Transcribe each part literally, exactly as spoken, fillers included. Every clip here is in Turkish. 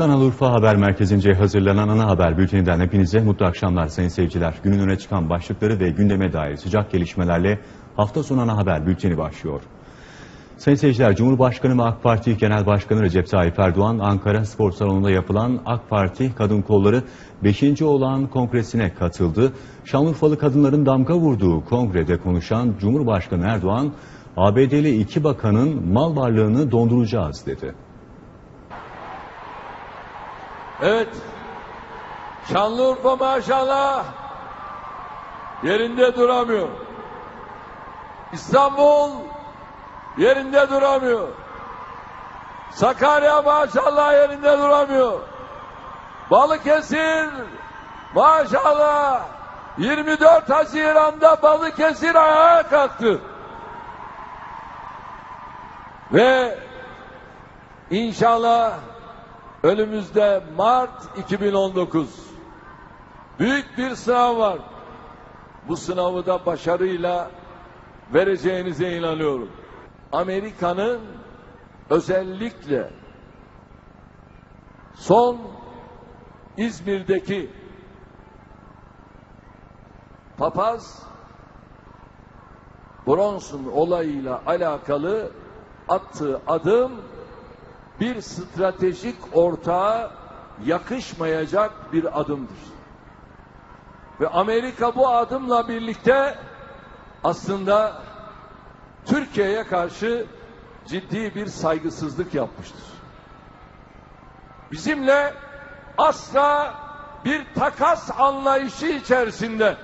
Şanlıurfa Haber Merkezi'nce hazırlanan ana haber bülteninden hepinize mutlu akşamlar sayın seyirciler. Günün öne çıkan başlıkları ve gündeme dair sıcak gelişmelerle hafta sonu ana haber bülteni başlıyor. Sayın seyirciler, Cumhurbaşkanı ve AK Parti Genel Başkanı Recep Tayyip Erdoğan, Ankara Spor Salonu'nda yapılan AK Parti Kadın Kolları beşinci olağan kongresine katıldı. Şanlıurfalı kadınların damga vurduğu kongrede konuşan Cumhurbaşkanı Erdoğan, A B D'li iki bakanın mal varlığını donduracağız dedi. Evet, Şanlıurfa maşallah yerinde duramıyor. İstanbul yerinde duramıyor. Sakarya maşallah yerinde duramıyor. Balıkesir maşallah yirmi dört Haziran'da Balıkesir ayağa kalktı. Ve inşallah önümüzde Mart iki bin on dokuz büyük bir sınav var. Bu sınavı da başarıyla vereceğinize inanıyorum. Amerika'nın özellikle son İzmir'deki papaz Bronson olayıyla alakalı attığı adım bir stratejik ortağa yakışmayacak bir adımdır. Ve Amerika bu adımla birlikte aslında Türkiye'ye karşı ciddi bir saygısızlık yapmıştır. Bizimle asla bir takas anlayışı içerisinde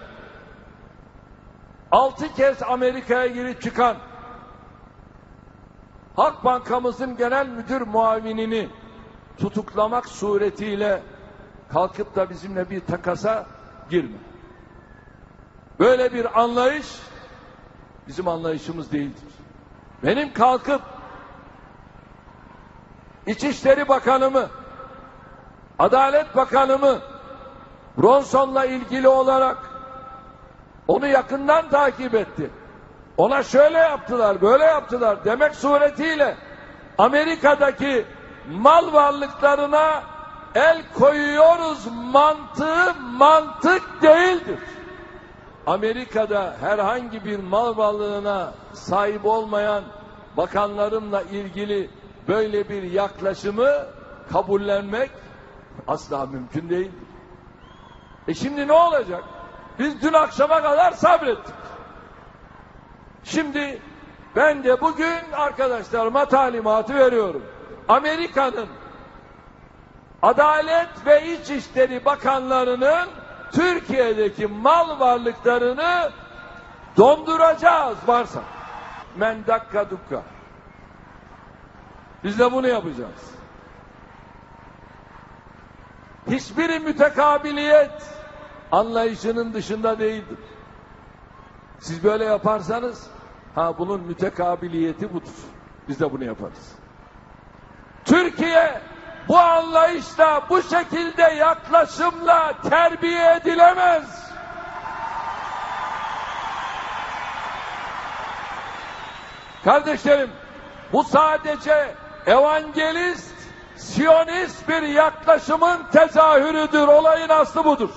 altı kez Amerika'ya girip çıkan Halk Bankamızın genel müdür muavinini tutuklamak suretiyle kalkıp da bizimle bir takasa girme. Böyle bir anlayış bizim anlayışımız değildir. Benim kalkıp İçişleri Bakanımı, Adalet Bakanımı Bronson'la ilgili olarak onu yakından takip etti. Ona şöyle yaptılar, böyle yaptılar demek suretiyle Amerika'daki mal varlıklarına el koyuyoruz mantığı mantık değildir. Amerika'da herhangi bir mal varlığına sahip olmayan bakanlarımla ilgili böyle bir yaklaşımı kabullenmek asla mümkün değildir. E şimdi ne olacak? Biz dün akşama kadar sabrettik. Şimdi ben de bugün arkadaşlarıma talimatı veriyorum. Amerika'nın Adalet ve İçişleri Bakanlarının Türkiye'deki mal varlıklarını donduracağız varsa. Men dakka dukka. Biz de bunu yapacağız. Hiçbiri mütekabiliyet anlayışının dışında değildir. Siz böyle yaparsanız, ha bunun mütekabiliyeti budur. Biz de bunu yaparız. Türkiye bu anlayışla, bu şekilde yaklaşımla terbiye edilemez. Kardeşlerim, bu sadece evangelist, siyonist bir yaklaşımın tezahürüdür. Olayın aslı budur.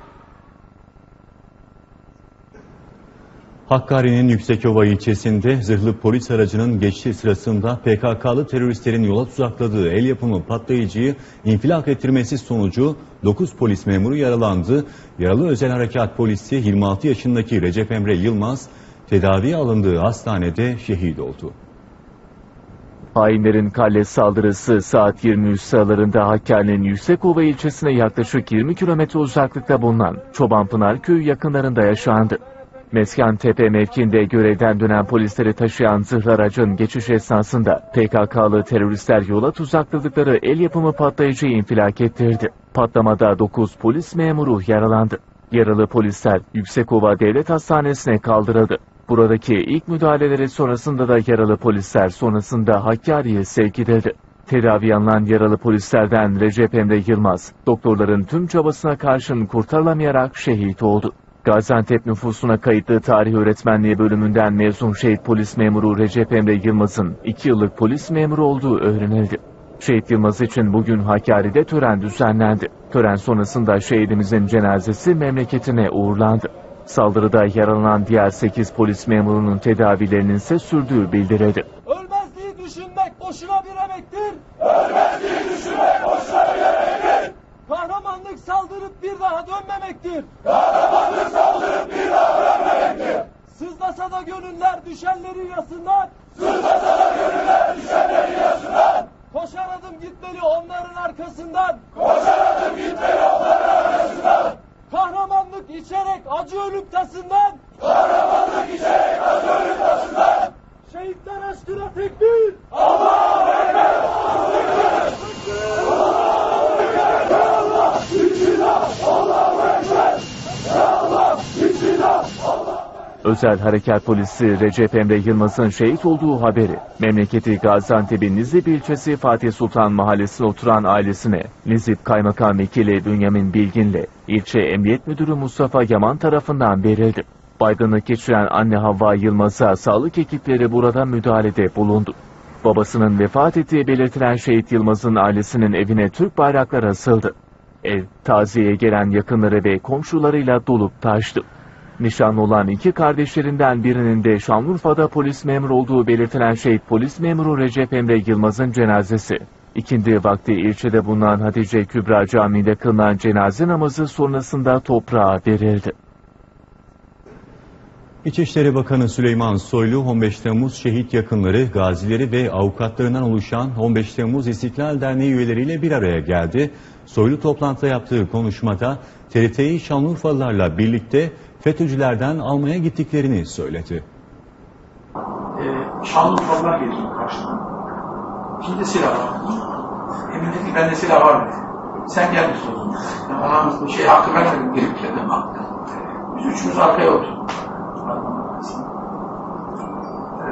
Hakkari'nin Yüksekova ilçesinde zırhlı polis aracının geçişi sırasında P K K'lı teröristlerin yola tuzakladığı el yapımı patlayıcıyı infilak ettirmesi sonucu dokuz polis memuru yaralandı. Yaralı özel harekat polisi yirmi altı yaşındaki Recep Emre Yılmaz tedaviye alındığı hastanede şehit oldu. Hainlerin kalle saldırısı saat yirmi üç sıralarında Hakkari'nin Yüksekova ilçesine yaklaşık yirmi kilometre uzaklıkta bulunan Çobanpınar köyü yakınlarında yaşandı. Meskentepe mevkiinde görevden dönen polisleri taşıyan zırhlı aracın geçiş esnasında P K K'lı teröristler yola tuzakladıkları el yapımı patlayıcıyı infilak ettirdi. Patlamada dokuz polis memuru yaralandı. Yaralı polisler Yüksekova Devlet Hastanesi'ne kaldırıldı. Buradaki ilk müdahaleleri sonrasında da yaralı polisler sonrasında Hakkari'ye sevk edildi. Tedavi alınan yaralı polislerden Recep Emre Yılmaz, doktorların tüm çabasına karşın kurtarılamayarak şehit oldu. Gaziantep nüfusuna kayıtlı tarih öğretmenliği bölümünden mezun şehit polis memuru Recep Emre Yılmaz'ın iki yıllık polis memuru olduğu öğrenildi. Şehit Yılmaz için bugün Hakkari'de tören düzenlendi. Tören sonrasında şehidimizin cenazesi memleketine uğurlandı. Saldırıda yaralanan diğer sekiz polis memurunun tedavilerinin ise sürdüğü bildirildi. Ölmezliği düşünmek boşuna bir emektir. Ölmezliği düşünmek boşuna bir emektir. Kahramanlık saldırıp bir daha dönmemektir. Kahramanlık saldırıp bir daha dönmemektir. Sızlasa da gönüller düşenlerin yasından. Sızlasa da gönüller düşenlerin yasından. Koşar adım gitmeli onların arkasından. Koşar adım gitmeli onların arkasından. Kahramanlık içerek acı ölüm tasından. Kahramanlık içerek acı ölüm tasından. Şehitler aşkına tekbir. Allahu Ekber. Allahu Ekber. Allahu Ekber. Ya Allah. Bismillah. Allahu Ekber. Ya Allah. Bismillah. Allah. Özel Harekat Polisi Recep Emre Yılmaz'ın şehit olduğu haberi, memleketi Gaziantep'in Nizip ilçesi Fatih Sultan Mahallesi'ne oturan ailesine, Nizip Kaymakam Vekili Bünyamin Bilgin'le ilçe Emniyet Müdürü Mustafa Yaman tarafından verildi. Baygınlık geçiren anne Havva Yılmaz'a sağlık ekipleri burada müdahalede bulundu. Babasının vefat ettiği belirtilen şehit Yılmaz'ın ailesinin evine Türk bayrakları asıldı. Ev, taziyeye gelen yakınları ve komşularıyla dolup taştı. Nişanlı olan iki kardeşlerinden birinin de Şanlıurfa'da polis memuru olduğu belirtilen şehit polis memuru Recep Emre Yılmaz'ın cenazesi, ikindi vakti ilçede bulunan Hatice Kübra Camii'nde kılınan cenaze namazı sonrasında toprağa verildi. İçişleri Bakanı Süleyman Soylu, on beş Temmuz şehit yakınları, gazileri ve avukatlarından oluşan on beş Temmuz İstiklal Derneği üyeleriyle bir araya geldi. Soylu toplantıda yaptığı konuşmada T R T'yi Şanlıurfalılarla birlikte FETÖ'cülerden almaya gittiklerini söyledi. Ee, Şanlıurfalılar geliyor karşıma. Kimde silah var? Emin dedi ki bende silah var dedi. Sen gel bir sorun. Yani ona bir şey hakkı vermedim gelip geldim. Biz üçümüz arkaya oturduk. Ee,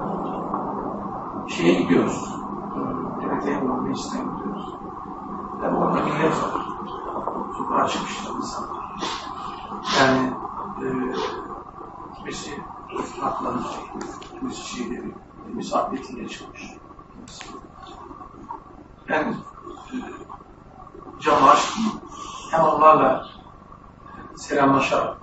şeye gidiyoruz. T R T'ye bulunma meclisine gidiyoruz. Tabi orada millet var. Sokağa çıkmışlar insanlar. Yani e, kimisi haklarını çekmiş, kimisi şeyleri, kimisi adletiyle çıkmış. Ben e, camı açtım, hem onlarla selamlaşarak.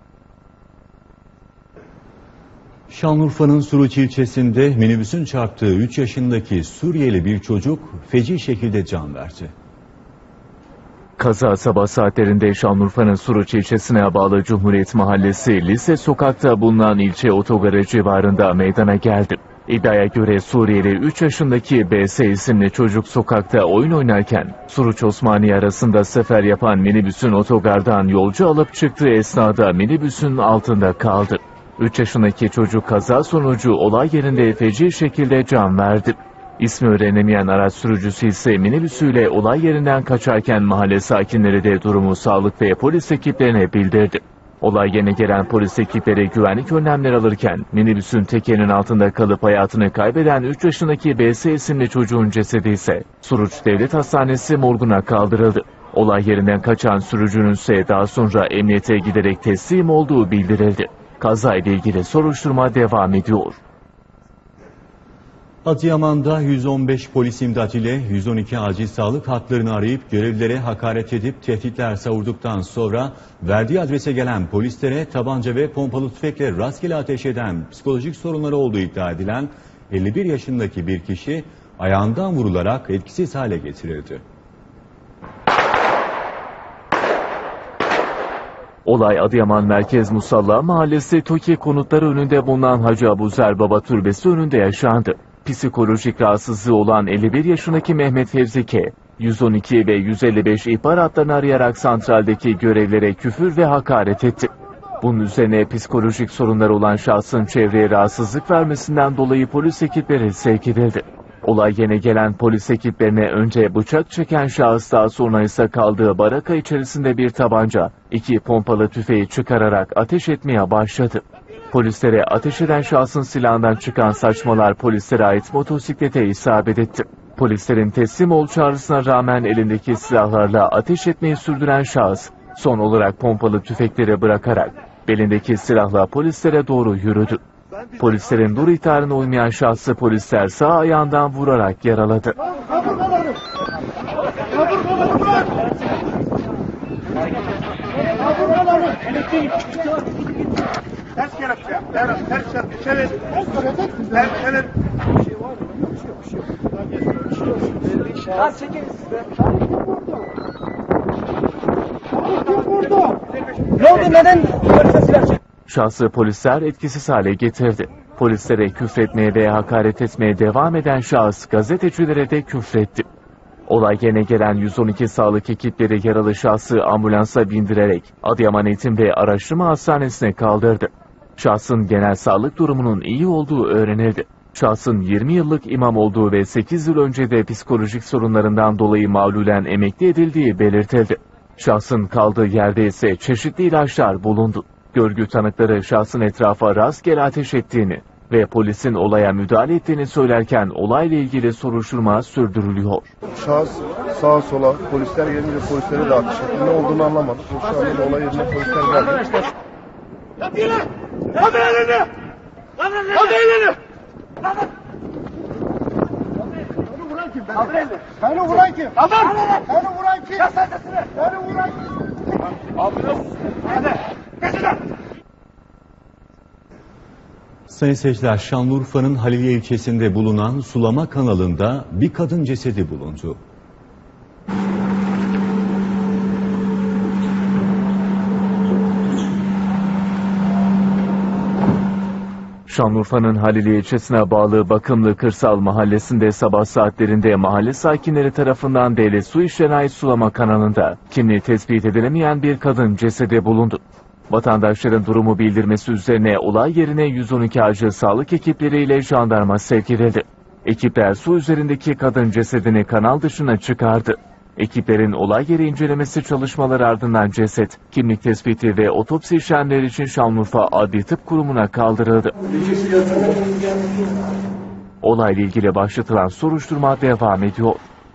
Şanlıurfa'nın Suruç ilçesinde minibüsün çarptığı üç yaşındaki Suriyeli bir çocuk feci şekilde can verdi. Kaza sabah saatlerinde Şanlıurfa'nın Suruç ilçesine bağlı Cumhuriyet Mahallesi Lise Sokak'ta bulunan ilçe otogarı civarında meydana geldi. İddiaya göre Suriyeli üç yaşındaki B S isimli çocuk sokakta oyun oynarken Suruç Osmaniye arasında sefer yapan minibüsün otogardan yolcu alıp çıktığı esnada minibüsün altında kaldı. üç yaşındaki çocuk kaza sonucu olay yerinde feci şekilde can verdi. İsmi öğrenemeyen araç sürücüsü ise minibüsüyle olay yerinden kaçarken mahalle sakinleri de durumu sağlık ve polis ekiplerine bildirdi. Olay yerine gelen polis ekipleri güvenlik önlemleri alırken minibüsün tekerinin altında kalıp hayatını kaybeden üç yaşındaki B S isimli çocuğun cesedi ise Suruç Devlet Hastanesi morguna kaldırıldı. Olay yerinden kaçan sürücünün ise daha sonra emniyete giderek teslim olduğu bildirildi. Kazayla ilgili soruşturma devam ediyor. Adıyaman'da yüz on beş polis imdat ile yüz on iki acil sağlık hatlarını arayıp görevlilere hakaret edip tehditler savurduktan sonra verdiği adrese gelen polislere tabanca ve pompalı tüfekle rastgele ateş eden psikolojik sorunları olduğu iddia edilen elli bir yaşındaki bir kişi ayağından vurularak etkisiz hale getirildi. Olay Adıyaman Merkez Musalla Mahallesi TOKİ konutları önünde bulunan Hacı Abuzer Baba Türbesi önünde yaşandı. Psikolojik rahatsızlığı olan elli bir yaşındaki Mehmet Fevzi K, yüz on iki ve yüz elli beş ihbar hatlarını arayarak santraldeki görevlere küfür ve hakaret etti. Bunun üzerine psikolojik sorunları olan şahsın çevreye rahatsızlık vermesinden dolayı polis ekipleri sevk edildi. Olay yerine gelen polis ekiplerine önce bıçak çeken şahıs, daha sonra ise kaldığı baraka içerisinde bir tabanca, iki pompalı tüfeği çıkararak ateş etmeye başladı. Polislere ateş eden şahsın silahından çıkan saçmalar polislere ait motosiklete isabet etti. Polislerin teslim ol çağrısına rağmen elindeki silahlarla ateş etmeyi sürdüren şahıs, son olarak pompalı tüfekleri bırakarak belindeki silahla polislere doğru yürüdü. Polislerin dur ihtarına uymayan şahsı polisler sağ ayağından vurarak yaraladı. Ters kelepçe. Ters, ters kelepçe. Çevir. Ters, çevir. Kaç çekin size? Kim vurdu? Ne oldu, neden polise silah çekti? Şahsı polisler etkisiz hale getirdi. Polislere küfretmeye ve hakaret etmeye devam eden şahıs gazetecilere de küfretti. Olay yerine gelen yüz on iki sağlık ekipleri yaralı şahsı ambulansa bindirerek Adıyaman Eğitim ve Araştırma Hastanesi'ne kaldırdı. Şahsın genel sağlık durumunun iyi olduğu öğrenildi. Şahsın yirmi yıllık imam olduğu ve sekiz yıl önce de psikolojik sorunlarından dolayı mağlulen emekli edildiği belirtildi. Şahsın kaldığı yerde ise çeşitli ilaçlar bulundu. Görgü tanıkları şahsın etrafa rastgele ateş ettiğini ve polisin olaya müdahale ettiğini söylerken olayla ilgili soruşturma sürdürülüyor. Şahıs sağa sola, polisler gelince polislere de ateş etti. Ne olduğunu anlamadık. Şu anda olay yerine polisler geldi. Yat yere! Kaldır elini! Kaldır elini! Beni vuran kim? Beni vuran kim? Kaldır! Beni vuran kim? Yat sesini! Beni vuran kim? Abi hadi! Geçin! Sayın seyirciler, Şanlıurfa'nın Haliliye ilçesinde bulunan sulama kanalında bir kadın cesedi bulundu. Şanlıurfa'nın Haliliye ilçesine bağlı Bakımlı Kırsal Mahallesi'nde sabah saatlerinde mahalle sakinleri tarafından devlet su işlerine ait sulama kanalında kimliği tespit edilemeyen bir kadın cesedi bulundu. Vatandaşların durumu bildirmesi üzerine olay yerine yüz on iki acil sağlık ekipleriyle jandarma sevk edildi. Ekipler su üzerindeki kadın cesedini kanal dışına çıkardı. Ekiplerin olay yeri incelemesi çalışmaları ardından ceset, kimlik tespiti ve otopsi işlemleri için Şanlıurfa Adli Tıp Kurumu'na kaldırıldı. Olayla ilgili başlatılan soruşturma devam ediyor.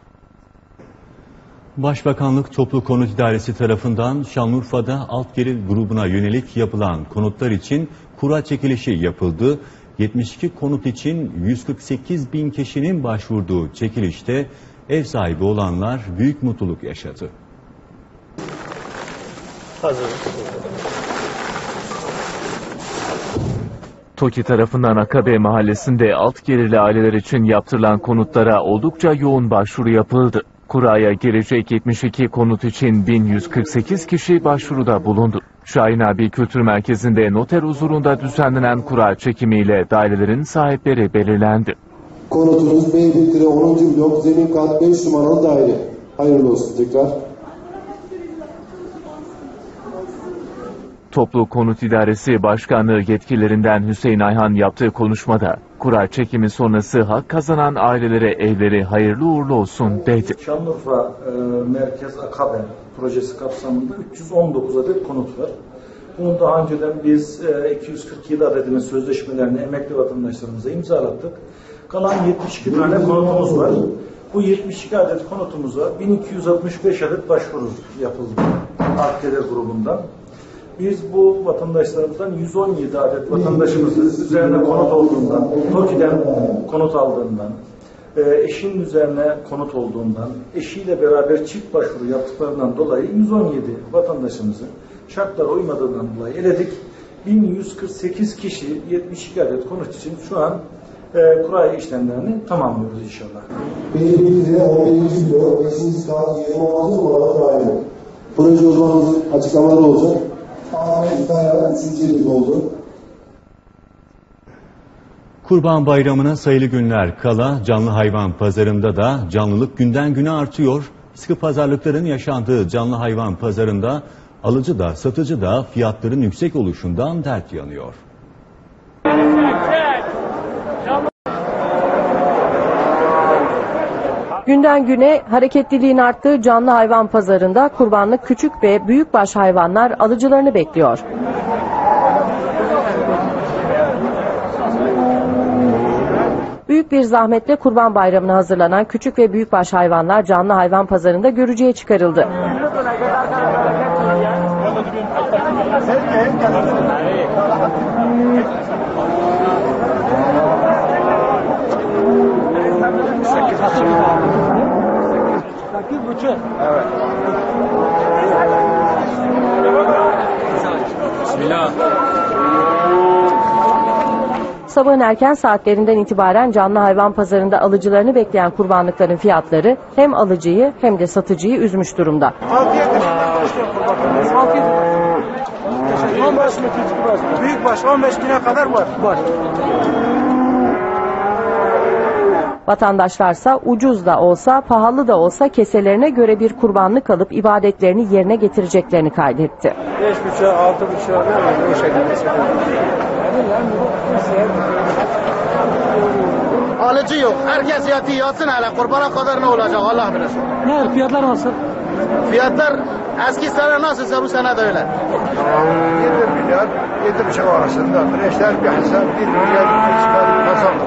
Başbakanlık Toplu Konut İdaresi tarafından Şanlıurfa'da alt gelir grubuna yönelik yapılan konutlar için kura çekilişi yapıldı. yetmiş iki konut için yüz kırk sekiz bin kişinin başvurduğu çekilişte ev sahibi olanlar büyük mutluluk yaşadı. TOKİ tarafından Akabe Mahallesi'nde alt gelirli aileler için yaptırılan konutlara oldukça yoğun başvuru yapıldı. Kuraya girecek yetmiş iki konut için bin yüz kırk sekiz kişi başvuruda bulundu. Şahin Abi Kültür Merkezi'nde noter huzurunda düzenlenen kura çekimiyle dairelerin sahipleri belirlendi. Konutumuz Beybekir'e onuncu blok zemin kat beş numaralı daire. Hayırlı olsun tekrar. Toplu Konut İdaresi Başkanlığı yetkililerinden Hüseyin Ayhan yaptığı konuşmada kura çekimi sonrası hak kazanan ailelere evleri hayırlı uğurlu olsun dedi. Şanlıurfa e, Merkez Akabe projesi kapsamında üç yüz on dokuz adet konut var. Bunu daha önceden biz e, iki yüz kırk yedi adedinin sözleşmelerini emekli vatandaşlarımıza imzalattık. Kalan yetmiş iki tane konutumuz var. Bu yetmiş iki adet konutumuza bin iki yüz altmış beş adet başvuru yapıldı alt gelir grubundan. Biz bu vatandaşlarımızdan yüz on yedi adet vatandaşımızın üzerine konut olduğundan, TOKİ'den konut aldığından, eşinin üzerine konut olduğundan, eşiyle beraber çift başvuru yaptıklarından dolayı yüz on yedi vatandaşımızın şartlara uymadığından dolayı eledik. bin yüz kırk sekiz kişi yetmiş iki adet konut için şu an e, kura işlemlerini tamamlıyoruz inşallah. Beybekir'e on birinci blok beşinci kat yirmi altı numaralı daire. Proje uzmanımızın açıklamaları olacak. üçüncü oldu. Kurban Bayramı'na sayılı günler kala canlı hayvan pazarında da canlılık günden güne artıyor. Sıkı pazarlıkların yaşandığı canlı hayvan pazarında alıcı da satıcı da fiyatların yüksek oluşundan dert yanıyor. Günden güne hareketliliğin arttığı canlı hayvan pazarında kurbanlık küçük ve büyükbaş hayvanlar alıcılarını bekliyor. Büyük bir zahmetle Kurban Bayramı'na hazırlanan küçük ve büyükbaş hayvanlar canlı hayvan pazarında görücüye çıkarıldı. Sekiz buçuk. Evet. Bismillah. Sabahın erken saatlerinden itibaren canlı hayvan pazarında alıcılarını bekleyen kurbanlıkların fiyatları hem alıcıyı hem de satıcıyı üzmüş durumda. on beş mi küçük baş? Büyük baş on beş bine kadar var. Var. Vatandaşlarsa ucuz da olsa pahalı da olsa keselerine göre bir kurbanlık alıp ibadetlerini yerine getireceklerini kaydetti. Beş buçuk, altı buçuk, o şekilde. Alıcı yok. Herkes yatı yatsın hele. Kurbana kadar ne olacak Allah bilir. Ne fiyatlar nasıl? Fiyatlar eski sene nasılsa bu sene de öyle. yedi milyar, yedi buçuk arasında. Bireşler bir hesap, bir milyar, bir çıkar, kazandı.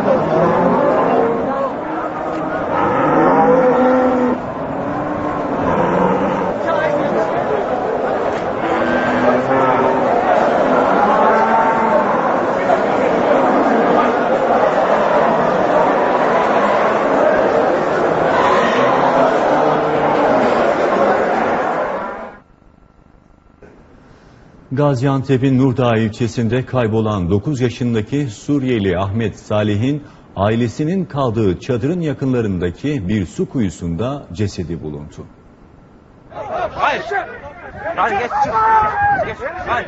Gaziantep'in Nurdağ ilçesinde kaybolan dokuz yaşındaki Suriyeli Ahmet Salih'in ailesinin kaldığı çadırın yakınlarındaki bir su kuyusunda cesedi bulundu. Hayır. Hayır geç çık. Geç. Hayır.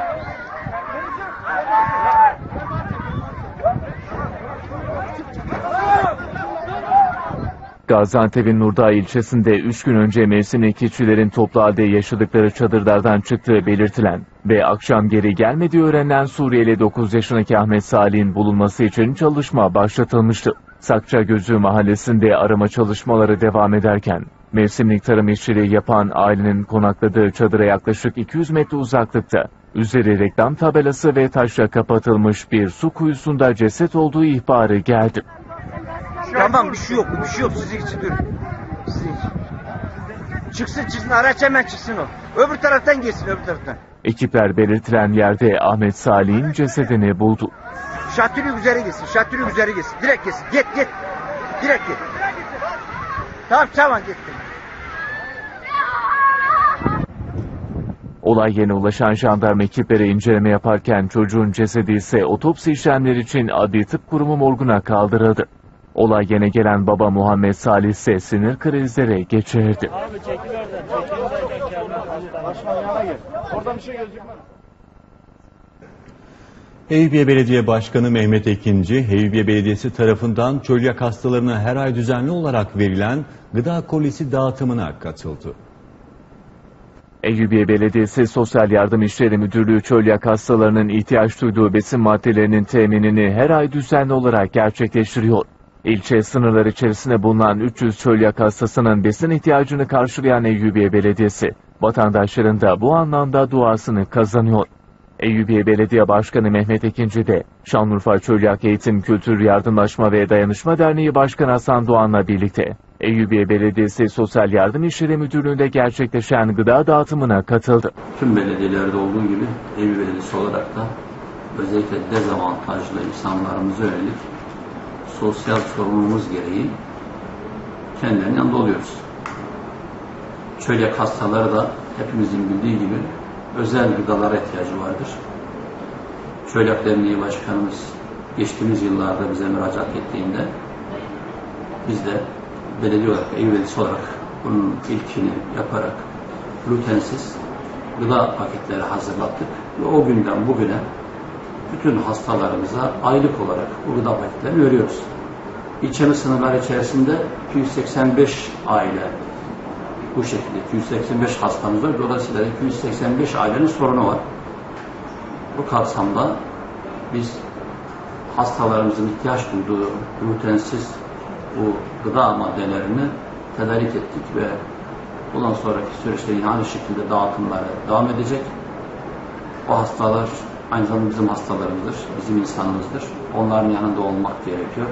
Gaziantep'in Nurdağ ilçesinde üç gün önce mevsimlik çiftçilerin toplu halde yaşadıkları çadırlardan çıktığı belirtilen ve akşam geri gelmediği öğrenilen Suriyeli dokuz yaşındaki Ahmet Salih'in bulunması için çalışma başlatılmıştı. Sakçagözü mahallesinde arama çalışmaları devam ederken mevsimlik tarım işçiliği yapan ailenin konakladığı çadıra yaklaşık iki yüz metre uzaklıkta üzeri reklam tabelası ve taşla kapatılmış bir su kuyusunda ceset olduğu ihbarı geldi. Tamam bir şey yok, bir şey yok. Sizin için dur. Sizin için. Çıksın çıksın, araç hemen çıksın o. Öbür taraftan geçsin, öbür taraftan. Ekipler belirtilen yerde Ahmet Salih'in cesedini buldu. Şatürü üzeri geçsin, şatürü üzeri geçsin. Direkt geçsin, git git. Direkt git. Tamam tamam git. Olay yerine ulaşan jandarma ekipleri inceleme yaparken çocuğun cesedi ise otopsi işlemleri için Adli Tıp Kurumu morguna kaldırıldı. Olay yerine gelen baba Muhammed Salih ise sinir krizleri geçirdi. Abi çekil oradan, çekil oradan. Başkan yana gel. Oradan bir şey gözükmez. Eyüpiye Belediye Başkanı Mehmet Ekinci, Eyüpiye Belediyesi tarafından çölyak hastalarına her ay düzenli olarak verilen gıda kolisi dağıtımına katıldı. Eyüpiye Belediyesi Sosyal Yardım İşleri Müdürlüğü çölyak hastalarının ihtiyaç duyduğu besin maddelerinin teminini her ay düzenli olarak gerçekleştiriyor. İlçe sınırları içerisinde bulunan üç yüz çölyak hastasının besin ihtiyacını karşılayan Eyüpiye Belediyesi, vatandaşların da bu anlamda duasını kazanıyor. Eyüpiye Belediye Başkanı Mehmet Ekinci de Şanlıurfa Çölyak Eğitim Kültür Yardımlaşma ve Dayanışma Derneği Başkanı Hasan Doğan'la birlikte Eyüpiye Belediyesi Sosyal Yardım İşleri Müdürlüğü'nde gerçekleşen gıda dağıtımına katıldı. Tüm belediyelerde olduğu gibi Eyüpiye Belediyesi olarak da özellikle dezavantajlı insanlarımıza yönelik sosyal sorumluluğumuz gereği kendilerinin yanında oluyoruz. Çölyak hastaları da hepimizin bildiği gibi özel gıdalara ihtiyacı vardır. Çölyak Derneği Başkanımız geçtiğimiz yıllarda bize müracaat ettiğinde biz de belediye olarak, Eyüpiye Belediyesi olarak bunun ilkini yaparak glutensiz gıda paketleri hazırlattık ve o günden bugüne bütün hastalarımıza aylık olarak bu gıda paketlerini veriyoruz. İlçemiz sınırları içerisinde iki yüz seksen beş aile bu şekilde iki yüz seksen beş hastamız var. Dolayısıyla iki yüz seksen beş ailenin sorunu var. Bu kapsamda biz hastalarımızın ihtiyaç duyduğu glutensiz bu gıda maddelerini tedarik ettik ve bundan sonraki süreçte yine aynı şekilde dağıtımları devam edecek. O hastalar aynı zamanda bizim hastalarımızdır, bizim insanımızdır. Onların yanında olmak gerekiyor.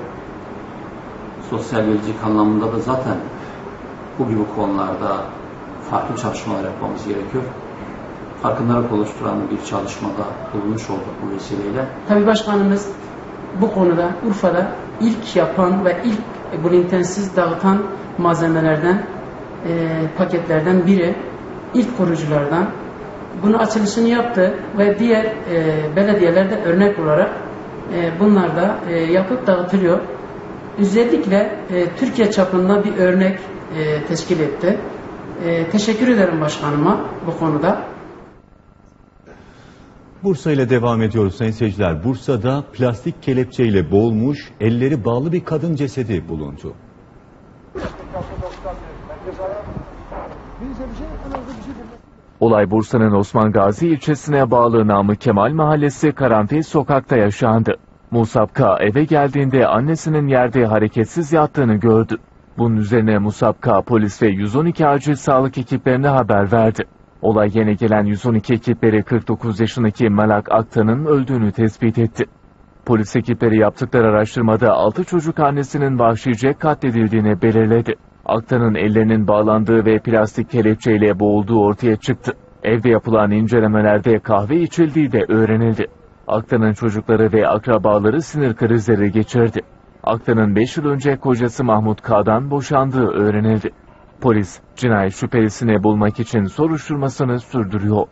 Sosyal gelecek anlamında da zaten bu gibi konularda farklı çalışmalar yapmamız gerekiyor. Farkındalık oluşturan bir çalışmada bulunmuş olduk bu vesileyle. Tabii başkanımız bu konuda Urfa'da ilk yapan ve ilk glutensiz dağıtan malzemelerden paketlerden biri, ilk kuruculardan. Bunu açılışını yaptı ve diğer e, belediyelerde örnek olarak e, bunlar da e, yapıp dağıtılıyor. Özellikle e, Türkiye çapında bir örnek e, teşkil etti. E, teşekkür ederim başkanıma bu konuda. Bursa ile devam ediyoruz sayın seyirciler. Bursa'da plastik kelepçeyle boğulmuş, elleri bağlı bir kadın cesedi bulundu. Olay Bursa'nın Osman Gazi ilçesine bağlı Namık Kemal Mahallesi Karanfil Sokak'ta yaşandı. Musab K. eve geldiğinde annesinin yerde hareketsiz yattığını gördü. Bunun üzerine Musab K. polis ve yüz on iki acil sağlık ekiplerine haber verdi. Olay yerine gelen yüz on iki ekipleri kırk dokuz yaşındaki Melak Aktan'ın öldüğünü tespit etti. Polis ekipleri yaptıkları araştırmada altı çocuk annesinin vahşice katledildiğini belirledi. Aktan'ın ellerinin bağlandığı ve plastik kelepçeyle boğulduğu ortaya çıktı. Evde yapılan incelemelerde kahve içildiği de öğrenildi. Aktan'ın çocukları ve akrabaları sinir krizleri geçirdi. Aktan'ın beş yıl önce kocası Mahmut K'dan boşandığı öğrenildi. Polis, cinayet şüphelisini bulmak için soruşturmasını sürdürüyor.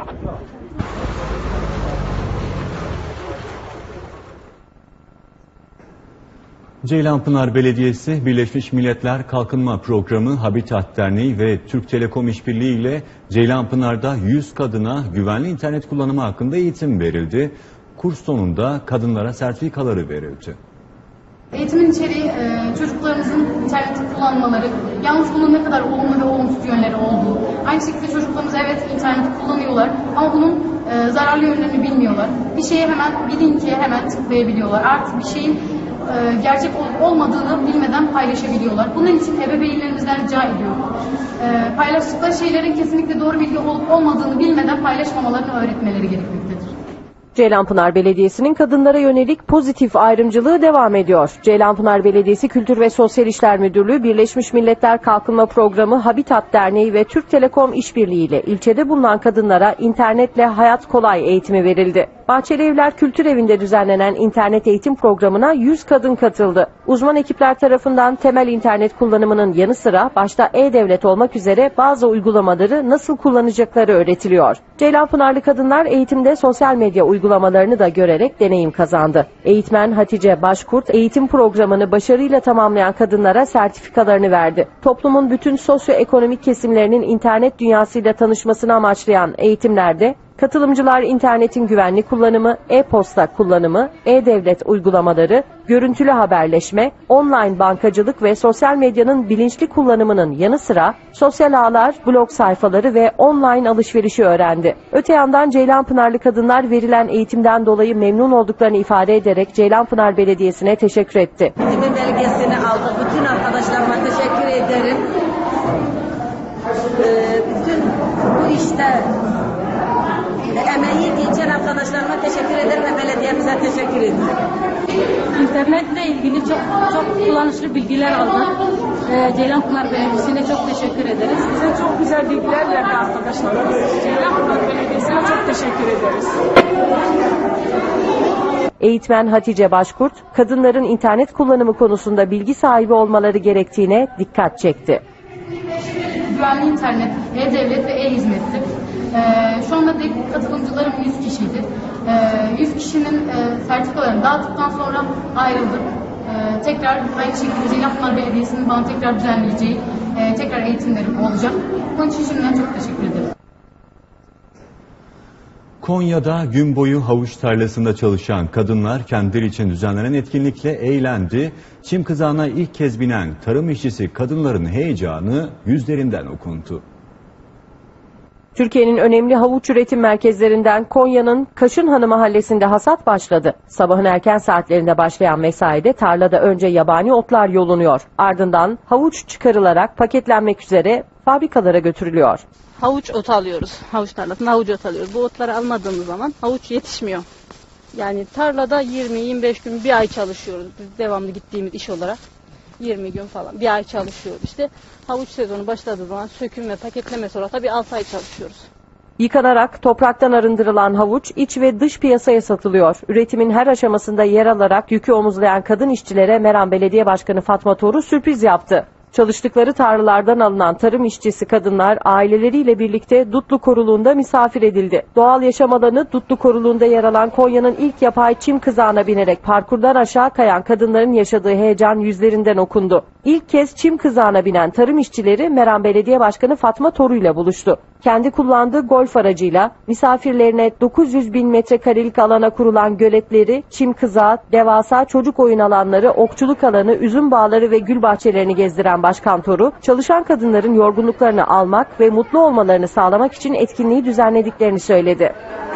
Ceylanpınar Belediyesi, Birleşmiş Milletler Kalkınma Programı, Habitat Derneği ve Türk Telekom İşbirliği ile Ceylanpınar'da yüz kadına güvenli internet kullanımı hakkında eğitim verildi. Kurs sonunda kadınlara sertifikaları verildi. Eğitimin içeriği e, çocuklarımızın interneti kullanmaları, yalnız bunun ne kadar olumlu ve olumsuz yönleri olduğu. Aynı şekilde çocuklarımız evet interneti kullanıyorlar ama bunun e, zararlı yönlerini bilmiyorlar. Bir şeye hemen, bir linke hemen tıklayabiliyorlar. Artık bir şeyin e, gerçek olup olmadığını bilmeden paylaşabiliyorlar. Bunun için ebeveynlerimizden rica ediyorum. E, paylaştıkları şeylerin kesinlikle doğru bilgi olup olmadığını bilmeden paylaşmamalarını öğretmeleri gerekmektedir. Ceylanpınar Belediyesi'nin kadınlara yönelik pozitif ayrımcılığı devam ediyor. Ceylanpınar Belediyesi Kültür ve Sosyal İşler Müdürlüğü, Birleşmiş Milletler Kalkınma Programı, Habitat Derneği ve Türk Telekom İşbirliği ile ilçede bulunan kadınlara internetle hayat kolay eğitimi verildi. Bahçeli Evler Kültür Evi'nde düzenlenen internet eğitim programına yüz kadın katıldı. Uzman ekipler tarafından temel internet kullanımının yanı sıra başta e-devlet olmak üzere bazı uygulamaları nasıl kullanacakları öğretiliyor. Ceylanpınarlı kadınlar eğitimde sosyal medya uygulamalarını da görerek deneyim kazandı. Eğitmen Hatice Başkurt eğitim programını başarıyla tamamlayan kadınlara sertifikalarını verdi. Toplumun bütün sosyoekonomik kesimlerinin internet dünyasıyla tanışmasını amaçlayan eğitimlerde katılımcılar internetin güvenli kullanımı, e-posta kullanımı, e-devlet uygulamaları, görüntülü haberleşme, online bankacılık ve sosyal medyanın bilinçli kullanımının yanı sıra sosyal ağlar, blog sayfaları ve online alışverişi öğrendi. Öte yandan Ceylanpınarlı kadınlar verilen eğitimden dolayı memnun olduklarını ifade ederek Ceylanpınar Belediyesi'ne teşekkür etti. Eğitim belgesini aldık. Bütün arkadaşlarıma teşekkür ederim. Ee, bütün bu işte emeği geçen arkadaşlarıma teşekkür ederim ve belediyemize teşekkür ederim. İnternetle ilgili çok çok kullanışlı bilgiler aldık. Ee, Ceylanpınar Belediyesi'ne çok teşekkür ederiz. Bize çok güzel bilgiler verdi arkadaşlarımız. Ceylanpınar Belediyesi'ne çok teşekkür ederiz. Eğitmen Hatice Başkurt, kadınların internet kullanımı konusunda bilgi sahibi olmaları gerektiğine dikkat çekti. Güvenli internet, e-devlet ve e-hizmettir. Ee, şu anda de katılımcılarım yüz kişiydi. Ee, yüz kişinin e, sertifikalarını dağıttıktan sonra ayrıldım. Ee, tekrar aynı şekilde Ceylanpınar Belediyesi'nin bana tekrar düzenleyeceği e, tekrar eğitimlerim olacak. Bunun için şimdiden çok teşekkür ederim. Konya'da gün boyu havuç tarlasında çalışan kadınlar kendileri için düzenlenen etkinlikle eğlendi. Çim kızağına ilk kez binen tarım işçisi kadınların heyecanı yüzlerinden okundu. Türkiye'nin önemli havuç üretim merkezlerinden Konya'nın Kaşınhanı mahallesinde hasat başladı. Sabahın erken saatlerinde başlayan mesaide tarlada önce yabani otlar yolunuyor. Ardından havuç çıkarılarak paketlenmek üzere fabrikalara götürülüyor. Havuç otu alıyoruz. Havuç tarlasında havuç ot alıyoruz. Bu otları almadığımız zaman havuç yetişmiyor. Yani tarlada yirmi yirmi beş gün, bir ay çalışıyoruz. Biz devamlı gittiğimiz iş olarak yirmi gün falan bir ay çalışıyoruz işte. Havuç sezonu başladığı zaman söküm ve paketleme sonra tabii altı ay çalışıyoruz. Yıkanarak topraktan arındırılan havuç iç ve dış piyasaya satılıyor. Üretimin her aşamasında yer alarak yükü omuzlayan kadın işçilere Meram Belediye Başkanı Fatma Toru sürpriz yaptı. Çalıştıkları tarlalardan alınan tarım işçisi kadınlar aileleriyle birlikte Dutlu Koruluğu'nda misafir edildi. Doğal yaşam alanı Dutlu Koruluğu'nda yer alan Konya'nın ilk yapay çim kızağına binerek parkurdan aşağı kayan kadınların yaşadığı heyecan yüzlerinden okundu. İlk kez çim kızağına binen tarım işçileri Meram Belediye Başkanı Fatma Toru ile buluştu. Kendi kullandığı golf aracıyla misafirlerine dokuz yüz bin metrekarelik alana kurulan göletleri, çim kızağı, devasa çocuk oyun alanları, okçuluk alanı, üzüm bağları ve gül bahçelerini gezdiren Başkan Toru, çalışan kadınların yorgunluklarını almak ve mutlu olmalarını sağlamak için etkinliği düzenlediklerini söyledi.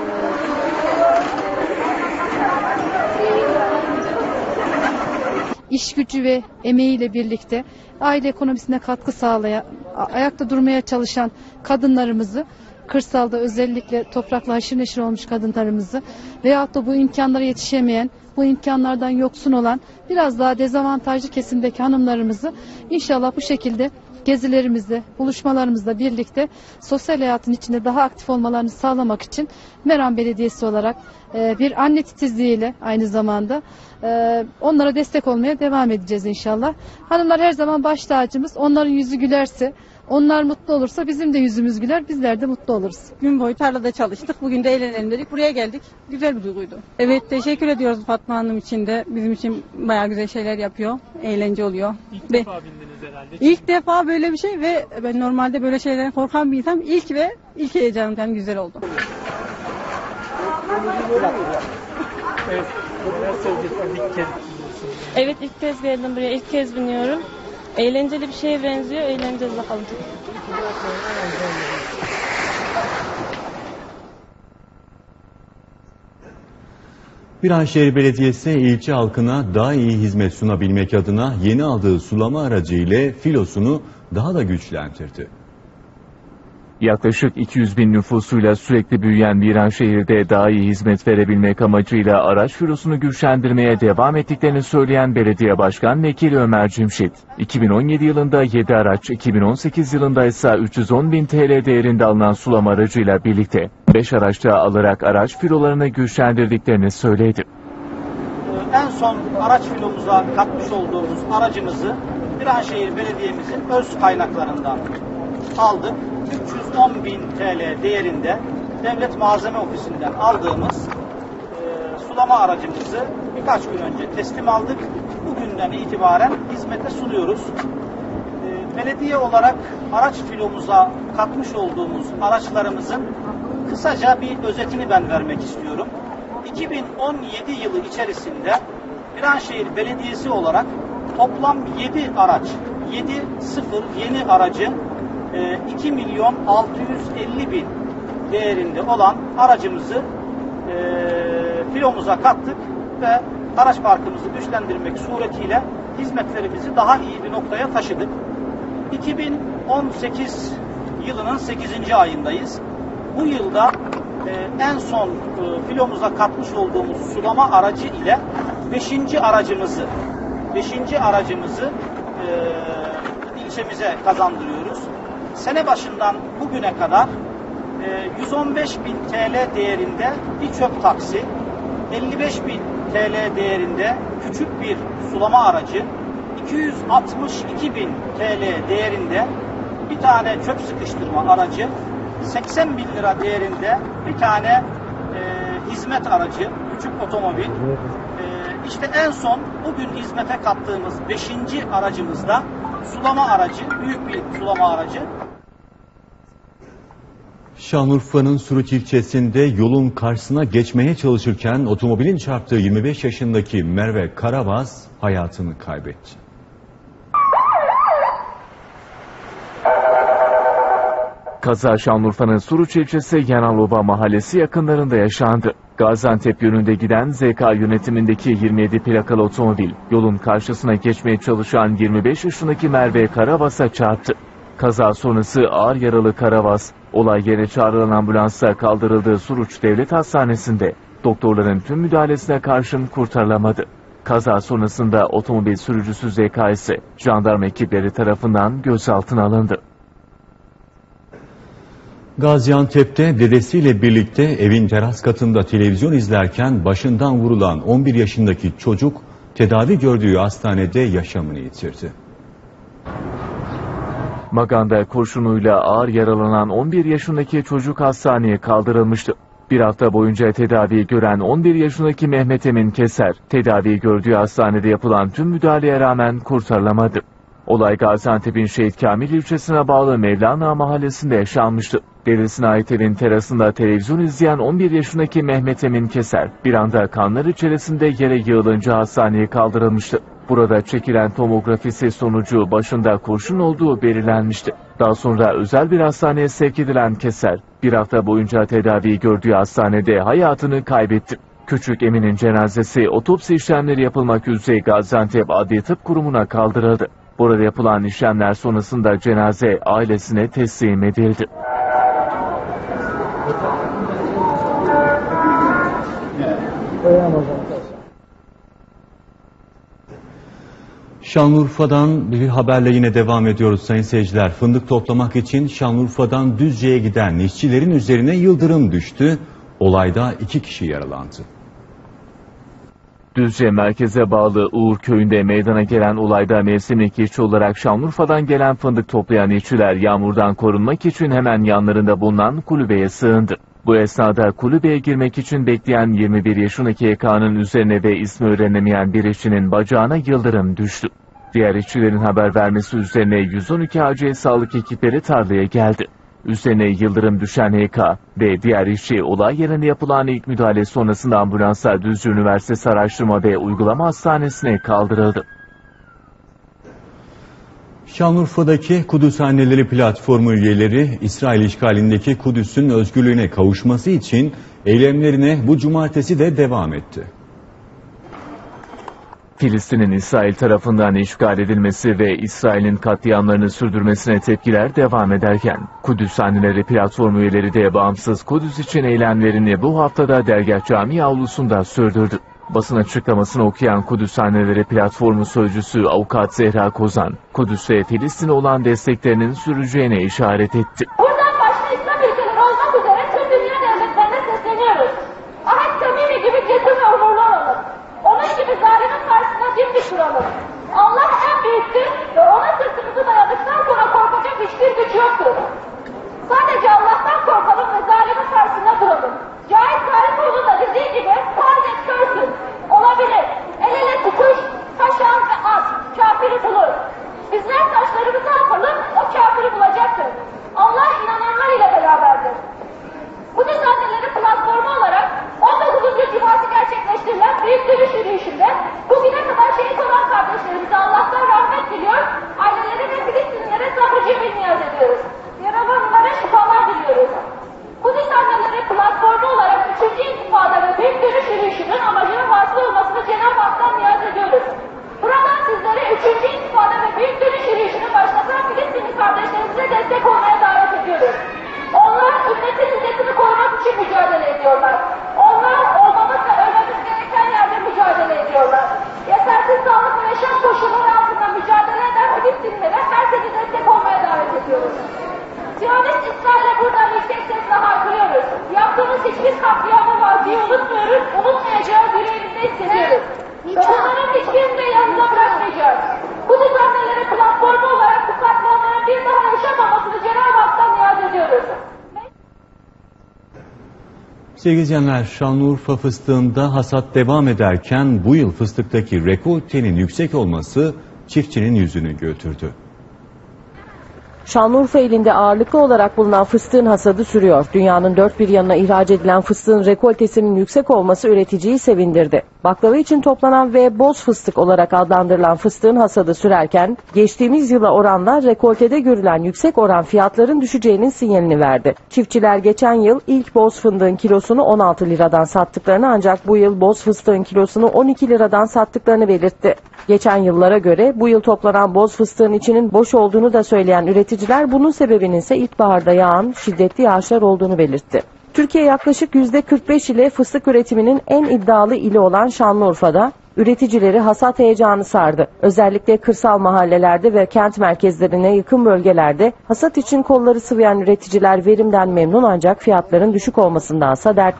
İş gücü ve emeğiyle birlikte aile ekonomisine katkı sağlayan, ayakta durmaya çalışan kadınlarımızı, kırsalda özellikle toprakla haşır neşir olmuş kadınlarımızı veyahut da bu imkanlara yetişemeyen, bu imkanlardan yoksun olan biraz daha dezavantajlı kesimdeki hanımlarımızı inşallah bu şekilde gezilerimizde, buluşmalarımızla birlikte sosyal hayatın içinde daha aktif olmalarını sağlamak için Meram Belediyesi olarak e, bir anne titizliğiyle aynı zamanda e, onlara destek olmaya devam edeceğiz inşallah. Hanımlar her zaman baş tacımız. Onların yüzü gülerse, onlar mutlu olursa bizim de yüzümüz güler, bizler de mutlu oluruz. Gün boyu tarlada çalıştık. Bugün de eğlenelim dedik. Buraya geldik. Güzel bir duyguydu. Evet, teşekkür ediyoruz Fatma Hanım için de. Bizim için bayağı güzel şeyler yapıyor. Eğlence oluyor. İlk ve defa bindiniz herhalde. İlk defa böyle bir şey ve ben normalde böyle şeylerden korkan bir insan. İlk ve ilk heyecanım yani güzel oldu. Evet. İlk kez Evet, ilk kez geldim buraya. İlk kez biniyorum. Eğlenceli bir şeye benziyor. Eğleneceğiz bakalım. Viranşehir Belediyesi ilçe halkına daha iyi hizmet sunabilmek adına yeni aldığı sulama aracı ile filosunu daha da güçlendirdi. Yaklaşık iki yüz bin nüfusuyla sürekli büyüyen Viranşehir'de daha iyi hizmet verebilmek amacıyla araç filosunu güçlendirmeye devam ettiklerini söyleyen Belediye Başkan Vekili Ömer Cimşit, iki bin on yedi yılında yedi araç, iki bin on sekiz yılında ise üç yüz on bin T L değerinde alınan sulama aracıyla birlikte beş araç daha alarak araç filolarını güçlendirdiklerini söyledi. En son araç filomuza katmış olduğumuz aracımızı Viranşehir Belediye'mizin öz kaynaklarından aldık. üç yüz on bin T L değerinde Devlet Malzeme Ofisi'nden aldığımız e, sulama aracımızı birkaç gün önce teslim aldık. Bugünden itibaren hizmete sunuyoruz. E, belediye olarak araç filomuza katmış olduğumuz araçlarımızın kısaca bir özetini ben vermek istiyorum. iki bin on yedi yılı içerisinde Viranşehir Belediyesi olarak toplam yedi araç, yedi sıfır yeni aracı iki milyon altı yüz elli bin değerinde olan aracımızı e, filomuza kattık ve araç parkımızı güçlendirmek suretiyle hizmetlerimizi daha iyi bir noktaya taşıdık. iki bin on sekiz yılının sekizinci ayındayız. Bu yılda e, en son e, filomuza katmış olduğumuz sulama aracı ile beşinci aracımızı beşinci aracımızı e, ilçemize kazandırıyoruz. Sene başından bugüne kadar yüz on beş bin T L değerinde bir çöp taksi, elli beş bin T L değerinde küçük bir sulama aracı, iki yüz altmış iki bin T L değerinde bir tane çöp sıkıştırma aracı, seksen bin lira değerinde bir tane e, hizmet aracı, küçük otomobil. E, işte en son bugün hizmete kattığımız beşinci aracımızda sulama aracı, büyük bir sulama aracı. Şanlıurfa'nın Suruç ilçesinde yolun karşısına geçmeye çalışırken otomobilin çarptığı yirmi beş yaşındaki Merve Karavaz hayatını kaybetti. Kaza Şanlıurfa'nın Suruç ilçesi Yanalova mahallesi yakınlarında yaşandı. Gaziantep yönünde giden Z K yönetimindeki yirmi yedi plakalı otomobil yolun karşısına geçmeye çalışan yirmi beş yaşındaki Merve Karavaz'a çarptı. Kaza sonrası ağır yaralı Karavaz, olay yerine çağrılan ambulansla kaldırıldığı Suruç Devlet Hastanesi'nde doktorların tüm müdahalesine karşın kurtarılamadı. Kaza sonrasında otomobil sürücüsü Z K ise jandarma ekipleri tarafından gözaltına alındı. Gaziantep'te dedesiyle birlikte evin teras katında televizyon izlerken başından vurulan on bir yaşındaki çocuk tedavi gördüğü hastanede yaşamını yitirdi. Maganda kurşunuyla ağır yaralanan on bir yaşındaki çocuk hastaneye kaldırılmıştı. Bir hafta boyunca tedavi gören on bir yaşındaki Mehmet Emin Keser, tedavi gördüğü hastanede yapılan tüm müdahaleye rağmen kurtarılamadı. Olay Gaziantep'in Şehit Kamil ilçesine bağlı Mevlana mahallesinde yaşanmıştı. Dedesine ait evin terasında televizyon izleyen on bir yaşındaki Mehmet Emin Keser, bir anda kanlar içerisinde yere yığılınca hastaneye kaldırılmıştı. Burada çekilen tomografisi sonucu başında kurşun olduğu belirlenmişti. Daha sonra özel bir hastaneye sevk edilen Keser, bir hafta boyunca tedavi gördüğü hastanede hayatını kaybetti. Küçük Emin'in cenazesi otopsi işlemleri yapılmak üzere Gaziantep Adli Tıp Kurumu'na kaldırıldı. Burada yapılan işlemler sonrasında cenaze ailesine teslim edildi. Şanlıurfa'dan bir haberle yine devam ediyoruz sayın seyirciler. Fındık toplamak için Şanlıurfa'dan Düzce'ye giden işçilerin üzerine yıldırım düştü. Olayda iki kişi yaralandı. Düzce merkeze bağlı Uğur köyünde meydana gelen olayda mevsimlik işçi olarak Şanlıurfa'dan gelen fındık toplayan işçiler yağmurdan korunmak için hemen yanlarında bulunan kulübeye sığındı. Bu esnada kulübeye girmek için bekleyen yirmi bir yaşındaki E K'nın üzerine ve ismi öğrenemeyen bir işçinin bacağına yıldırım düştü. Diğer işçilerin haber vermesi üzerine yüz on iki acil sağlık ekipleri tarlaya geldi. Üzerine yıldırım düşen E K ve diğer işçi olay yerinde yapılan ilk müdahale sonrasında ambulansla Düzce Üniversitesi Araştırma ve Uygulama Hastanesi'ne kaldırıldı. Şanlıurfa'daki Kudüs Anneleri Platformu üyeleri İsrail işgalindeki Kudüs'ün özgürlüğüne kavuşması için eylemlerine bu cumartesi de devam etti. Filistin'in İsrail tarafından işgal edilmesi ve İsrail'in katliamlarını sürdürmesine tepkiler devam ederken, Kudüs Anneleri Platformu üyeleri de bağımsız Kudüs için eylemlerini bu haftada Dergah Camii avlusunda sürdürdü. Basın açıklamasını okuyan Kudüs Anneleri Platformu sözcüsü Avukat Zehra Kozan, Kudüs ve Filistin'e olan desteklerinin süreceğine işaret etti. Buradan başta İslam ülkeleri olmak üzere tüm dünya devletlerine sesleniyoruz. Ahmet Samimi gibi cesur ve onurlu olalım. Onun gibi zalimin karşısına dimdik duralım. Allah en büyüktür ve ona sırtımızı dayadıktan sonra korkacak hiçbir güç yoktur. Sadece Allah'tan korkalım ve zalimin karşısına duralım. Cahit Tarifoğlu'nun da dediği gibi sadece körsün. Olabilir. El ele tutuş, taşan ve at. Kafiri bulur. Bizler taşlarımızı atalım, o kafiri bulacaktır. Allah inananlar ile beraberdir. Kudüs Anneleri Platformu olarak on dokuzuncu Cumartesi gerçekleştirilen Büyük Dönüş Yürüyüşü'nde bugüne kadar şehit olan kardeşlerimize Allah'tan rahmet diliyor, aileleri ve Filistinlilere sabrı cemil niyaz ediyoruz. Yaralılara şifalar diliyoruz. Kudüs Anneleri Platformu olarak üçüncü intifada ve Büyük Dönüş Yürüyüşü'nün amacının vasıl olmasını Cenab-ı Hak'tan niyaz ediyoruz. Buradan sizlere üçüncü intifada ve Büyük Dönüş Yürüyüşü'nü başlatan Filistinli kardeşlerimize destek olmaya davet ediyoruz. Onlar ümmetin izzetini korumak için mücadele ediyorlar. Onlar olmamız ve ölmemiz gereken yerde mücadele ediyorlar. Yetersiz sağlık ve yaşam koşulları altında mücadele eden Filistinlilere herkese destek olmaya davet ediyoruz. Siyonist İsrail'e buradan yüksek sesle haykırıyoruz. Yaptığımız hiçbir katliamı vaziyi unutmuyoruz, unutmayacağız, yüreğimizde hissediyoruz. Ve bunların hiçbirini de yanında bırakmayacağız. Kudüs Anneleri Platformu olarak bu katliamların bir daha yaşanmamasını Cenab-ı Hak'tan niyaz ediyoruz. Sevgili izleyenler, Şanlıurfa fıstığında hasat devam ederken bu yıl fıstıktaki rekoltenin yüksek olması çiftçinin yüzünü götürdü. Şanlıurfa ilinde ağırlıklı olarak bulunan fıstığın hasadı sürüyor. Dünyanın dört bir yanına ihraç edilen fıstığın rekoltesinin yüksek olması üreticiyi sevindirdi. Baklava için toplanan ve boz fıstık olarak adlandırılan fıstığın hasadı sürerken, geçtiğimiz yıla oranla rekoltede görülen yüksek oran fiyatların düşeceğinin sinyalini verdi. Çiftçiler geçen yıl ilk boz fındığın kilosunu on altı liradan sattıklarını ancak bu yıl boz fıstığın kilosunu on iki liradan sattıklarını belirtti. Geçen yıllara göre bu yıl toplanan boz fıstığın içinin boş olduğunu da söyleyen üreticiler bunun sebebinin ise ilkbaharda yağan şiddetli yağışlar olduğunu belirtti. Türkiye yaklaşık yüzde kırk beş ile fıstık üretiminin en iddialı ili olan Şanlıurfa'da üreticileri hasat heyecanı sardı. Özellikle kırsal mahallelerde ve kent merkezlerine yakın bölgelerde hasat için kolları sıvayan üreticiler verimden memnun ancak fiyatların düşük olmasındansa dertli.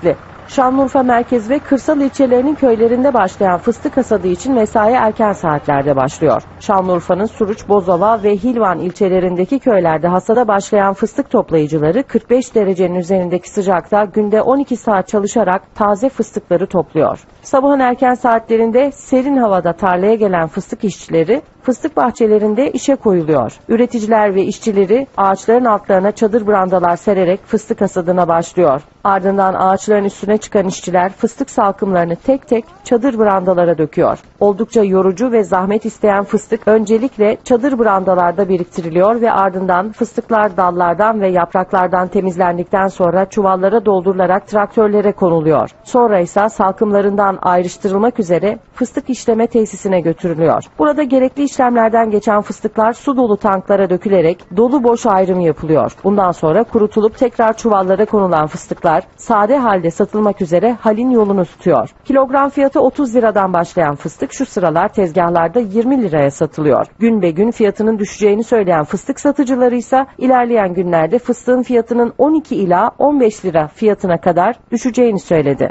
Şanlıurfa merkez ve kırsal ilçelerinin köylerinde başlayan fıstık hasadı için mesai erken saatlerde başlıyor. Şanlıurfa'nın Suruç, Bozova ve Hilvan ilçelerindeki köylerde hasada başlayan fıstık toplayıcıları kırk beş derecenin üzerindeki sıcakta günde on iki saat çalışarak taze fıstıkları topluyor. Sabahın erken saatlerinde serin havada tarlaya gelen fıstık işçileri fıstık bahçelerinde işe koyuluyor. Üreticiler ve işçileri ağaçların altlarına çadır brandalar sererek fıstık hasadına başlıyor. Ardından ağaçların üstüne çıkan işçiler fıstık salkımlarını tek tek çadır brandalara döküyor. Oldukça yorucu ve zahmet isteyen fıstık öncelikle çadır brandalarda biriktiriliyor ve ardından fıstıklar dallardan ve yapraklardan temizlendikten sonra çuvallara doldurularak traktörlere konuluyor. Sonra ise salkımlarından ayrıştırılmak üzere fıstık işleme tesisine götürülüyor. Burada gerekli işlemlerden geçen fıstıklar su dolu tanklara dökülerek dolu boş ayrımı yapılıyor. Bundan sonra kurutulup tekrar çuvallara konulan fıstıklar sade halde satılmak üzere halin yolunu tutuyor. Kilogram fiyatı otuz liradan başlayan fıstık şu sıralar tezgahlarda yirmi liraya satılıyor. Gün be gün fiyatının düşeceğini söyleyen fıstık satıcıları ise ilerleyen günlerde fıstığın fiyatının on iki ila on beş lira fiyatına kadar düşeceğini söyledi.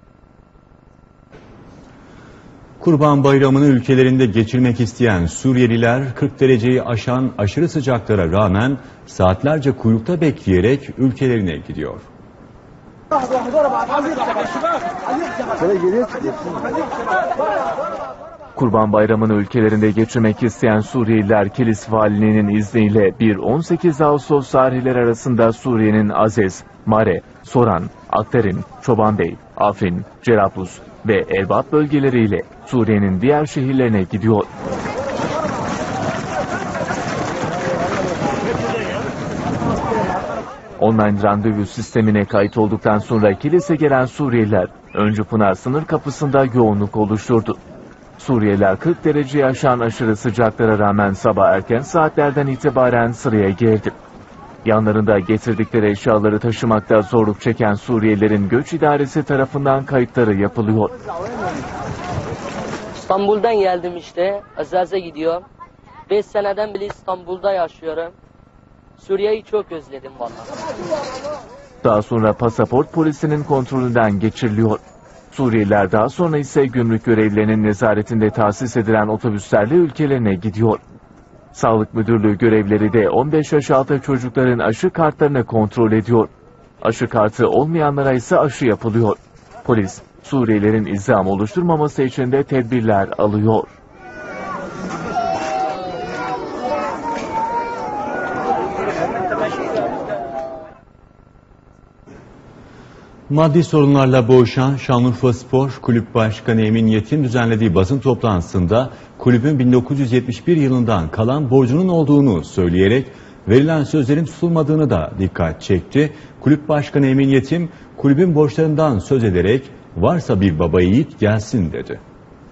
Kurban Bayramı'nı ülkelerinde geçirmek isteyen Suriyeliler kırk dereceyi aşan aşırı sıcaklara rağmen saatlerce kuyrukta bekleyerek ülkelerine gidiyor. Kurban Bayramı'nı ülkelerinde geçirmek isteyen Suriyeliler Kilis Valiliğinin izniyle bir on sekiz Ağustos tarihleri arasında Suriye'nin Azez, Mare, Soran, Aktarin, Çobanbey, Afrin, Cerablus ve Elbap bölgeleriyle Suriye'nin diğer şehirlerine gidiyor. Online randevu sistemine kayıt olduktan sonra Kilis'e gelen Suriyeliler Öncü Pınar sınır kapısında yoğunluk oluşturdu. Suriyeliler kırk dereceyi aşan aşırı sıcaklara rağmen sabah erken saatlerden itibaren sıraya girdi. Yanlarında getirdikleri eşyaları taşımakta zorluk çeken Suriyelilerin göç idaresi tarafından kayıtları yapılıyor. İstanbul'dan geldim işte. Azaz'a gidiyorum. beş seneden beri İstanbul'da yaşıyorum. Suriye'yi çok özledim vallahi. Daha sonra pasaport polisinin kontrolünden geçiriliyor. Suriyeliler daha sonra ise gümrük görevlilerinin nezaretinde tahsis edilen otobüslerle ülkelerine gidiyor. Sağlık Müdürlüğü görevlileri de on beş yaş altı çocukların aşı kartlarını kontrol ediyor. Aşı kartı olmayanlara ise aşı yapılıyor. Polis, Suriyelilerin izdiham oluşturmaması için de tedbirler alıyor. Maddi sorunlarla boğuşan Şanlıurfa Spor Kulüp Başkanı Emin Yetim düzenlediği basın toplantısında kulübün bin dokuz yüz yetmiş bir yılından kalan borcunun olduğunu söyleyerek verilen sözlerin tutulmadığını da dikkat çekti. Kulüp Başkanı Emin Yetim kulübün borçlarından söz ederek varsa bir baba yiğit gelsin dedi.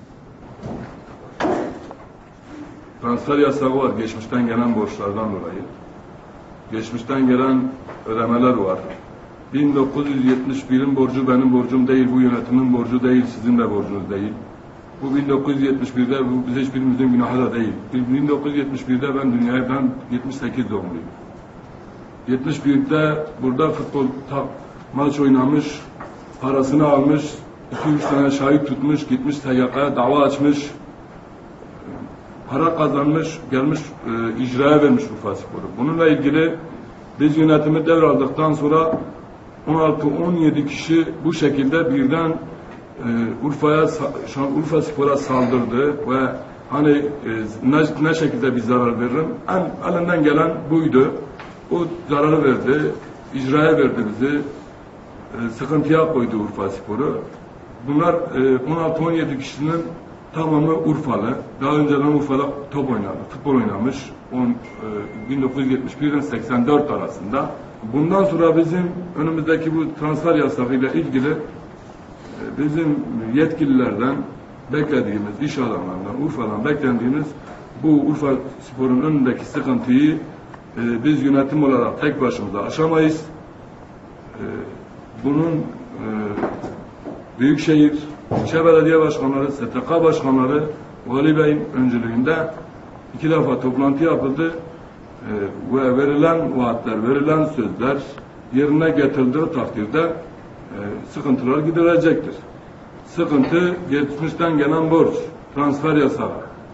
Transfer yasağı var geçmişten gelen borçlardan dolayı. Geçmişten gelen ödemeler var. bin dokuz yüz yetmiş birin borcu benim borcum değil, bu yönetimin borcu değil, sizin de borcunuz değil. Bu bin dokuz yüz yetmiş birde bu biz hiçbirimizin günahı da değil. bin dokuz yüz yetmiş birde ben dünyaya ben yetmiş sekiz doğumluyum. yetmiş birde burada futbol ta, maç oynamış, parasını almış, iki üç tane şahit tutmuş, gitmiş T Y K'ya dava açmış, para kazanmış, gelmiş e, icraya vermiş Urfa Spor'u. Bununla ilgili biz yönetimi devraldıktan sonra on altı on yedi kişi bu şekilde birden e, Urfa'ya Urfa Spor'a saldırdı ve hani e, ne, ne şekilde bir zarar veririm? En elinden gelen buydu. O zararı verdi, icraya verdi bizi, e, sıkıntıya koydu Urfa Spor'u. Bunlar e, on altı on yedi kişinin tamamı Urfalı. Daha önceden Urfa'da top oynadı, futbol oynamış. on, e, bin dokuz yüz yetmiş bir ile seksen dört arasında. Bundan sonra bizim önümüzdeki bu transfer yasağıyla ilgili e, bizim yetkililerden beklediğimiz, iş adamlarından, Urfa'dan beklendiğimiz bu Urfa Spor'un önündeki sıkıntıyı e, biz yönetim olarak tek başımıza aşamayız. E, bunun e, Büyükşehir, ilçe belediye başkanları, S T K başkanları, Vali Bey'in öncülüğünde iki defa toplantı yapıldı ee, ve verilen vaatler, verilen sözler yerine getirildiği takdirde e, sıkıntılar giderecektir. Sıkıntı geçmişten gelen borç, transfer yasağı.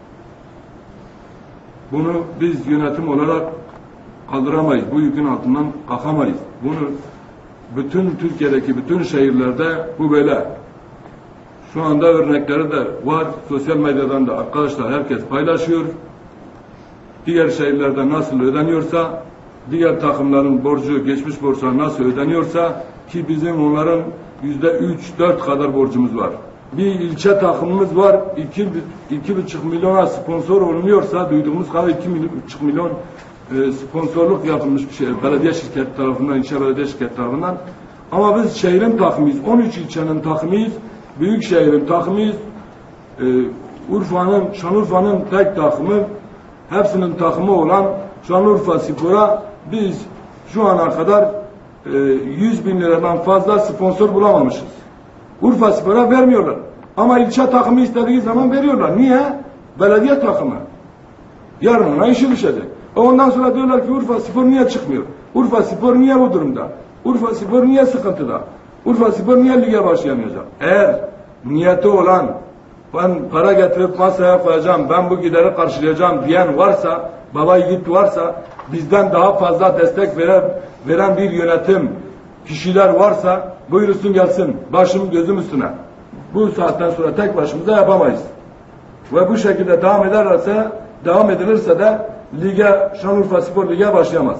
Bunu biz yönetim olarak kaldıramayız. Bu yükün altından kalkamayız. Bunu bütün Türkiye'deki bütün şehirlerde bu böyle. Şu anda örnekleri de var. Sosyal medyadan da arkadaşlar herkes paylaşıyor. Diğer şehirlerde nasıl ödeniyorsa, diğer takımların borcu, geçmiş borçlar nasıl ödeniyorsa ki bizim onların yüzde üç, dört kadar borcumuz var. Bir ilçe takımımız var. iki, iki buçuk milyona sponsor olunuyorsa duyduğumuz kadar iki buçuk milyon e, sponsorluk yapılmış bir şey. Belediye şirket tarafından, ilçe belediye şirket tarafından. Ama biz şehrin takımıyız. on üç ilçenin takımıyız. Büyükşehir'in takımıyız. E, Urfa'nın, Şanlıurfa'nın tek takımı, hepsinin takımı olan Şanlıurfa Spor'a biz şu ana kadar e, yüz bin liradan fazla sponsor bulamamışız. Urfa Spor'a vermiyorlar. Ama ilçe takımı istediği zaman veriyorlar. Niye? Belediye takımı. Yarın ona işi düşecek. Ondan sonra diyorlar ki Urfa Spor niye çıkmıyor? Urfa Spor niye bu durumda? Urfa Spor niye sıkıntıda? Urfa Spor niye lige başlayamayacak? Eğer niyeti olan ben para getirip masaya koyacağım, ben bu gideri karşılayacağım diyen varsa, baba yiğit varsa, bizden daha fazla destek veren, veren bir yönetim kişiler varsa buyursun gelsin. Başım gözüm üstüne. Bu saatten sonra tek başımıza yapamayız. Ve bu şekilde devam ederlerse, devam edilirse de lige, Şanlıurfa Spor Lig'e başlayamaz.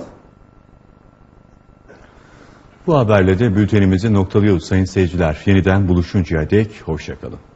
Bu haberle de bültenimizi noktalıyoruz sayın seyirciler. Yeniden buluşuncaya dek hoşça kalın.